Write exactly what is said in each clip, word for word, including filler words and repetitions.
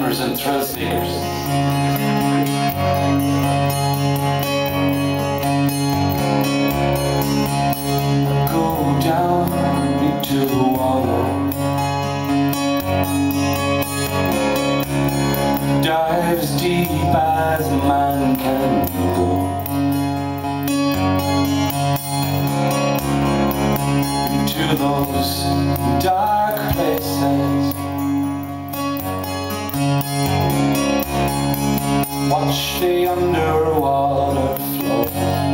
drummers and thrill seekers. Go down into the water, dive as deep as a man can go, into those dark places. Watch the underwater flow.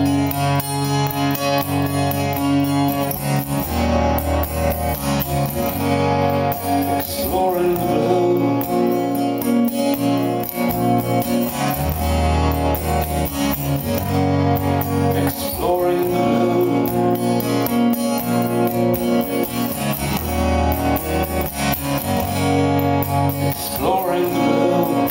Exploring the blue. Exploring the blue. Exploring the blue.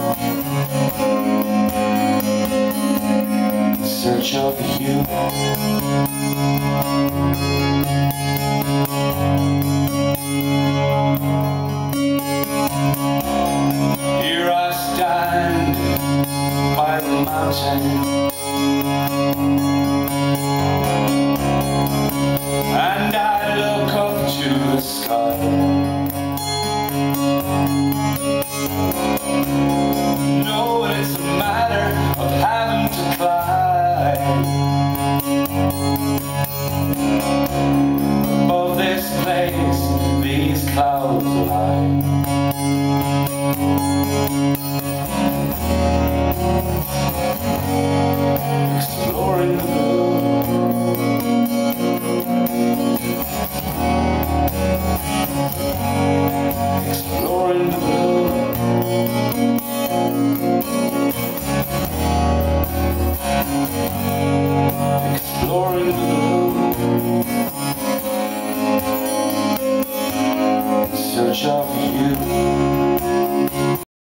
In search of you. Here I stand by the mountain, and I look up to the sky. No, it's a matter of having to climb above this place, these clouds lie. Exploring the blue. Exploring the blue. Exploring the blue. In search of you.